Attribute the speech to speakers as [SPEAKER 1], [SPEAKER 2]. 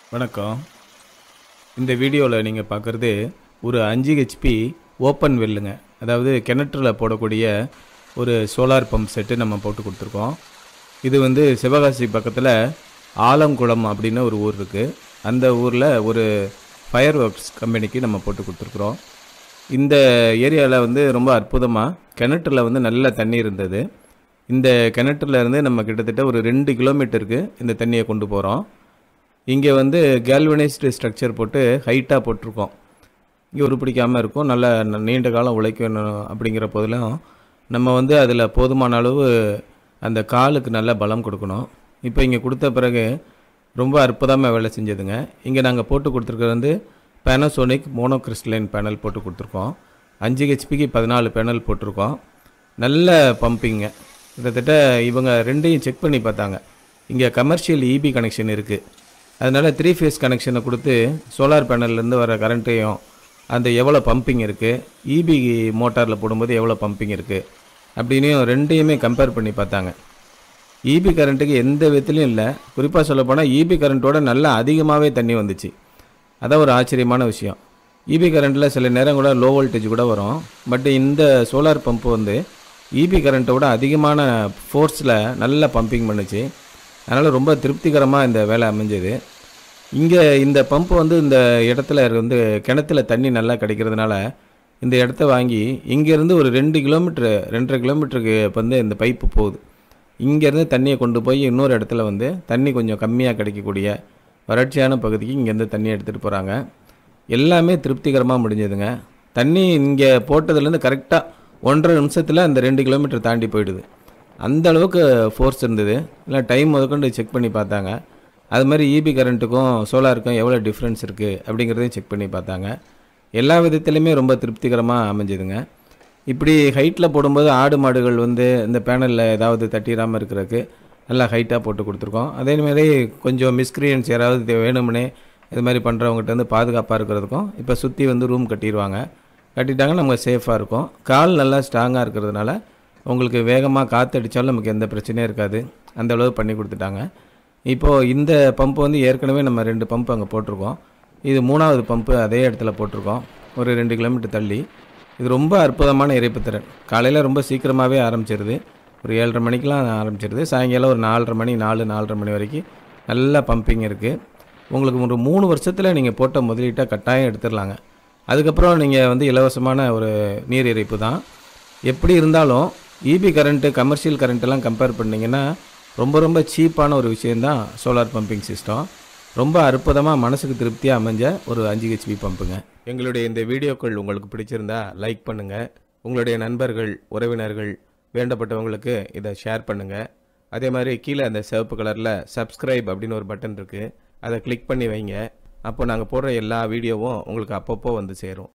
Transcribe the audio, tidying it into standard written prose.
[SPEAKER 1] வணக்கம். இந்த வீடியோவில் நீங்கள் பார்க்குறது ஒரு 5 ஹெச்பி ஓப்பன் வெல்லுங்க. அதாவது கிணற்றுல போடக்கூடிய ஒரு சோலார் பம்ப் செட்டு நம்ம போட்டு கொடுத்துருக்கோம். இது வந்து சிவகாசி பக்கத்தில் ஆலங்குளம் அப்படின்னு ஒரு ஊர் இருக்குது. அந்த ஊரில் ஒரு ஃபயர் ஒர்க்ஸ் கம்பெனிக்கு நம்ம போட்டு கொடுத்துருக்குறோம். இந்த ஏரியாவில் வந்து ரொம்ப அற்புதமாக கிணற்றுல வந்து நல்ல தண்ணி இருந்தது. இந்த கிணற்றுல இருந்து நம்ம கிட்டத்தட்ட ஒரு 2 கிலோமீட்டருக்கு இந்த தண்ணியை கொண்டு போகிறோம். இங்கே வந்து கேல்வனைஸ்டு ஸ்ட்ரக்சர் போட்டு ஹைட்டாக போட்டிருக்கோம். இங்கே உருப்பிடிக்காமல் இருக்கும், நல்ல நீண்ட காலம் உழைக்கணும். அப்படிங்கிற போதிலும் நம்ம வந்து அதில் போதுமான அளவு அந்த காலுக்கு நல்ல பலம் கொடுக்கணும். இப்போ இங்கே கொடுத்த பிறகு ரொம்ப அற்புதமாக வேலை செஞ்சதுங்க. இங்கே நாங்கள் போட்டு கொடுத்துருக்கிறது வந்து பேனாசோனிக் மோனோகிறிஸ்டலைன் பேனல் போட்டு கொடுத்துருக்கோம். 5 ஹெச்பிக்கு 14 பேனல் போட்டிருக்கோம். நல்ல பம்பிங்க. கிட்டத்தட்ட இவங்க ரெண்டையும் செக் பண்ணி பார்த்தாங்க. இங்கே கமர்ஷியல் இபி கனெக்ஷன் இருக்குது. அதனால் 3 ஃபேஸ் கனெக்ஷனை கொடுத்து சோலார் பேனல்லேருந்து வர கரண்ட்டையும் அந்த எவ்வளோ பம்பிங் இருக்குது, இபி மோட்டாரில் போடும்போது எவ்வளோ பம்பிங் இருக்குது அப்படின்னு ரெண்டையுமே கம்பேர் பண்ணி பார்த்தாங்க. இபி கரண்ட்டுக்கு எந்த விதத்துலையும் இல்லை. குறிப்பாக சொல்லப்போனால் இபி கரண்ட்டோட நல்லா அதிகமாகவே தண்ணி வந்துச்சு. அதான் ஒரு ஆச்சரியமான விஷயம். இபி கரண்ட்டில் சில நேரம் கூட லோ வோல்டேஜ் கூட வரும். பட் இந்த சோலார் பம்பு வந்து இபி கரண்ட்டோட அதிகமான ஃபோர்ஸில் நல்லா பம்பிங் பண்ணுச்சு. அதனால் ரொம்ப திருப்திகரமாக இந்த வேலை அமைஞ்சது. இங்கே இந்த பம்பு வந்து இந்த இடத்துல வந்து கிணத்துல தண்ணி நல்லா கிடைக்கிறதுனால இந்த இடத்த வாங்கி இங்கேருந்து ஒரு 2 கிலோமீட்ரு 2.5 கிலோமீட்டருக்கு வந்து இந்த பைப்பு போகுது. இங்கேருந்து தண்ணியை கொண்டு போய் இன்னொரு இடத்துல வந்து தண்ணி கொஞ்சம் கம்மியாக கிடைக்கக்கூடிய வறட்சியான பகுதிக்கு இங்கேருந்து தண்ணி எடுத்துகிட்டு போகிறாங்க. எல்லாமே திருப்திகரமாக முடிஞ்சதுங்க. தண்ணி இங்கே போட்டதுலேருந்து கரெக்டாக 1.5 நிமிஷத்தில் அந்த 2 கிலோமீட்டர் தாண்டி போயிடுது. அந்த அளவுக்கு ஃபோர்ஸ் இருந்தது. இல்லை டைம் முதற்கொண்டு செக் பண்ணி பார்த்தாங்க. அது மாதிரி இபி கரண்ட்டுக்கும் சோலாருக்கும் எவ்வளோ டிஃப்ரென்ஸ் இருக்குது அப்படிங்கிறதையும் செக் பண்ணி பார்த்தாங்க. எல்லா விதத்துலையுமே ரொம்ப திருப்திகரமாக அமைஞ்சதுங்க. இப்படி ஹைட்டில் போடும்போது ஆடு மாடுகள் வந்து இந்த பேனலில் ஏதாவது தட்டிடாமல் இருக்கிறதுக்கு நல்லா ஹைட்டாக போட்டு கொடுத்துருக்கோம். அதேமாதிரி கொஞ்சம் மிஸ்கிரியன்ஸ் யாராவது வேணும்னே இது மாதிரி பண்ணுறவங்ககிட்ட வந்து பாதுகாப்பாக இருக்கிறதுக்கும் இப்போ சுற்றி வந்து ரூம் கட்டிடுவாங்க. கட்டிட்டாங்கன்னா நம்ம சேஃபாக இருக்கும். கால் நல்லா ஸ்ட்ராங்காக இருக்கிறதுனால உங்களுக்கு வேகமாக காற்று அடித்தாலும் நமக்கு எந்த பிரச்சனையும் இருக்காது. அந்த அளவு பண்ணி கொடுத்துட்டாங்க. இப்போது இந்த பம்பு வந்து ஏற்கனவே நம்ம 2 பம்பு அங்கே போட்டிருக்கோம். இது 3வது பம்பு அதே இடத்துல போட்டிருக்கோம், ஒரு 2 கிலோமீட்டர் தள்ளி. இது ரொம்ப அற்புதமான இறைப்புத்திறன். காலையில் ரொம்ப சீக்கிரமாகவே ஆரம்பிச்சிருது. ஒரு 7:30 மணிக்கெலாம் ஆரம்பிச்சிருது. சாயங்காலம் ஒரு 4:30 மணி 4:30 மணி வரைக்கும் நல்லா பம்பிங் இருக்குது. உங்களுக்கு ஒரு 3 வருஷத்தில் நீங்கள் போட்ட முதலீட்டை கட்டாயம் எடுத்துடலாங்க. அதுக்கப்புறம் நீங்கள் வந்து இலவசமான ஒரு நீர் இறைப்பு தான். எப்படி இருந்தாலும் இபி கரண்ட்டு கமர்ஷியல் கரண்ட்டெல்லாம் கம்பேர் பண்ணிங்கன்னா ரொம்ப ரொம்ப சீப்பான ஒரு விஷயந்தான் சோலார் பம்பிங் சிஸ்டம். ரொம்ப அற்புதமாக மனசுக்கு திருப்தியாக அமைஞ்ச ஒரு 5 ஹெச்பி பம்புங்க. எங்களுடைய இந்த வீடியோக்கள் உங்களுக்கு பிடிச்சிருந்தா லைக் பண்ணுங்கள். உங்களுடைய நண்பர்கள், உறவினர்கள், வேண்டப்பட்டவங்களுக்கு இதை ஷேர் பண்ணுங்கள். அதே மாதிரி கீழே அந்த சிவப்பு கலரில் சப்ஸ்கிரைப் அப்படின்னு ஒரு பட்டன் இருக்குது. அதை கிளிக் பண்ணி வைங்க. அப்போ நாங்கள் போடுற எல்லா வீடியோவும் உங்களுக்கு அப்பப்போ வந்து சேரும்.